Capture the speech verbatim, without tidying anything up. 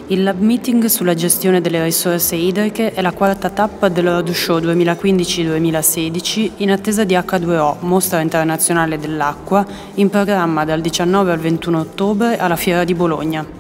Il Lab Meeting sulla gestione delle risorse idriche è la quarta tappa del Roadshow duemilaquindici duemilasedici in attesa di acca due o, Mostra Internazionale dell'Acqua, in programma dal diciannove al ventuno ottobre alla Fiera di Bologna.